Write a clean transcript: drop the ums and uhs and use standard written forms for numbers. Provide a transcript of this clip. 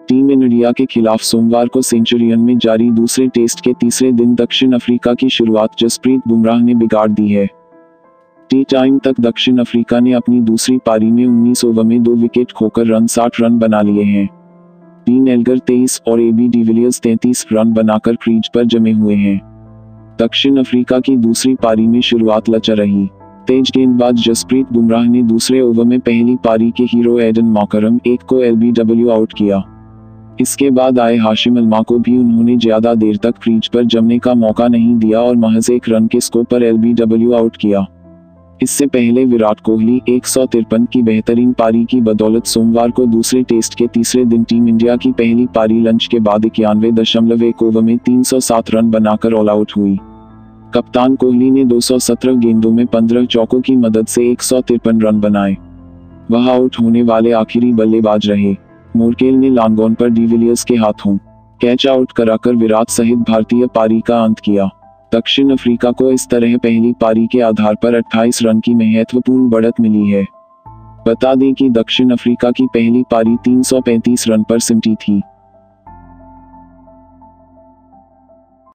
Team India के खिलाफ सोमवार को सेंचुरियन में जारी दूसरे टेस्ट के तीसरे दिन दक्षिण अफ्रीका की शुरुआत जसप्रीत बुमराह ने बिगाड़ दी है। टी टाइम तक दक्षिण अफ्रीका ने अपनी दूसरी पारी में 19 ओवर में 2 विकेट खोकर 60 रन बना लिए हैं। डीन एल्गर 23 और एबी डिविलियर्स 33 रन बनाकर क्रीज पर जमे हुए हैं। दक्षिण अफ्रीका की दूसरी पारी में शुरुआत लचर रही। तेज गेंदबाज जसप्रीत बुमराह ने दूसरे ओवर में पहली पारी के हीरो एडन मॉकरम 1 को एलबीडब्ल्यू आउट किया। इसके बाद आए हाशिम अल्मा को भी उन्होंने ज्यादा देर तक क्रीज पर जमने का मौका नहीं दिया और महज 1 रन के स्कोर पर एलबीडब्ल्यू आउट किया। इससे पहले विराट कोहली 153 की बेहतरीन पारी की बदौलत सोमवार को दूसरे टेस्ट के तीसरे दिन टीम इंडिया की पहली पारी लंच के बाद 91.1 ओवर में 307 रन बनाकर ऑल आउट हुई। कप्तान कोहली ने 217 गेंदों में 15 चौकों की मदद से 153 रन बनाए। वह आउट होने वाले आखिरी बल्लेबाज रहे। मोर्केल ने लॉन्ग ऑन पर डिविलियर्स के हाथों कैच आउट कराकर विराट सहित भारतीय पारी का अंत किया। दक्षिण अफ्रीका को इस तरह पहली पारी के आधार पर 28 रन की महत्वपूर्ण बढ़त मिली है। बता दें कि दक्षिण अफ्रीका की पहली पारी 335 रन पर सिमटी थी।